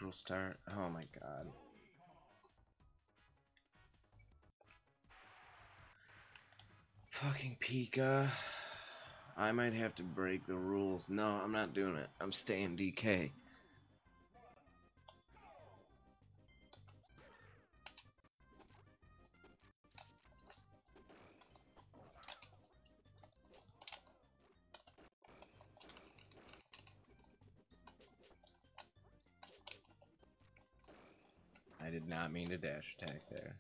neutral start. Oh my god. Fucking Pika. I might have to break the rules. No, I'm not doing it. I'm staying DK. I did not mean to dash attack there.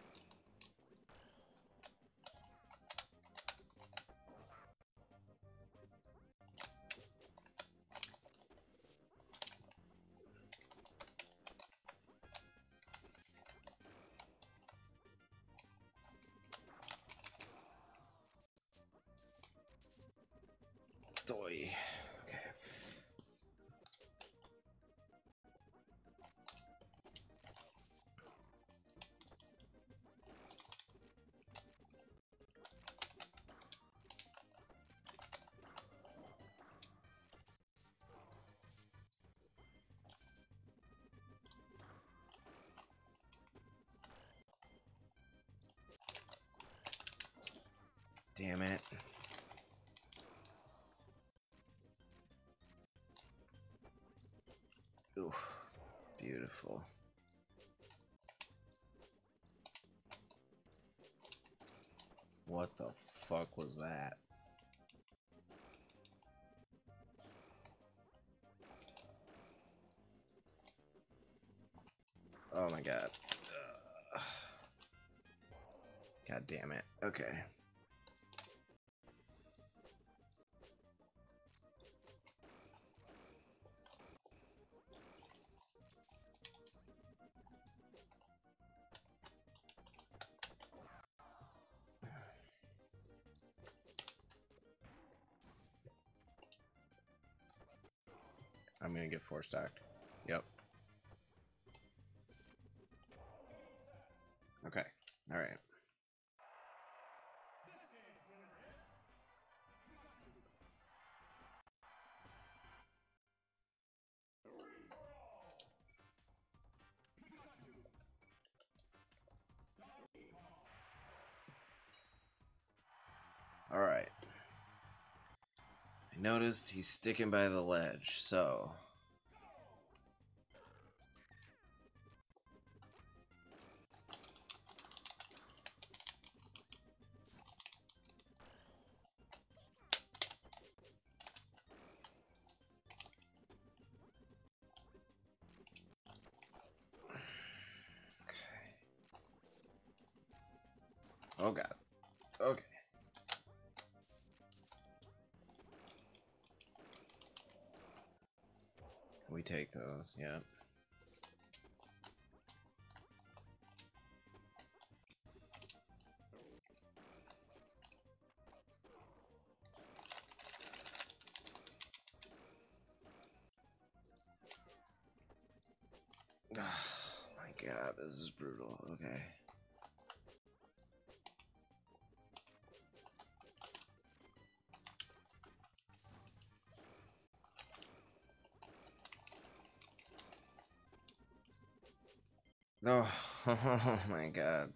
Doy. Okay. Damn it. Ooh, beautiful. What the fuck was that? Oh my god. God damn it. Okay. I'm gonna get 4-stocked. Yep. Okay. Alright. Alright. I noticed he's sticking by the ledge, so... Oh god. Okay. We take those, yeah. Oh my god, this is brutal. Okay. Oh, oh my god.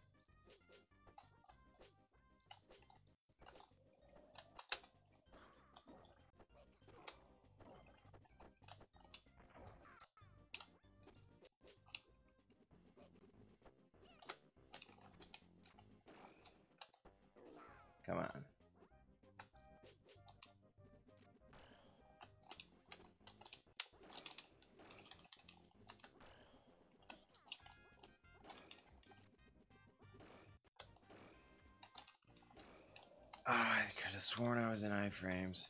Come on. Oh, I could have sworn I was in iframes.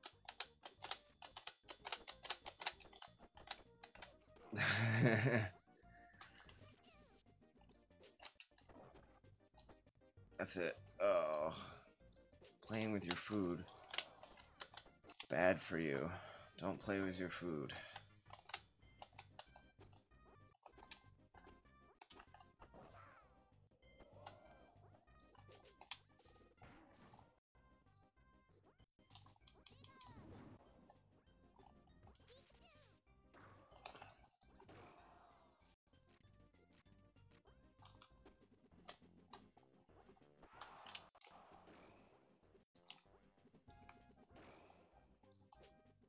That's it. Oh. Playing with your food. Bad for you. Don't play with your food.